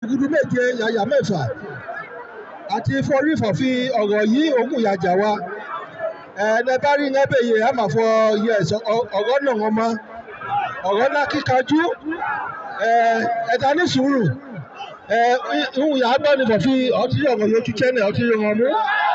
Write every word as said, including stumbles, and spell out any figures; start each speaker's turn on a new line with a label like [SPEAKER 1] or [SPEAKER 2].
[SPEAKER 1] gudu méje yàyà mẹ́fà àti forí fọ̀fi ọ̀rọ̀ yìí ògùn yàjà wa ẹ̀ bá rí ẹ̀ bẹ̀yẹ ẹ̀ máa fọ yes ọ̀rọ̀ náà wọn mọ́ ọ̀rọ̀ náà kíkanjú ẹ̀ẹ́dá ní sùúrù ìhùn yàá gbọ́ ní fọ̀fi ọtí ọ̀rọ̀ yóò tún chẹ́nẹ̀ ọtí yóò wọn mú.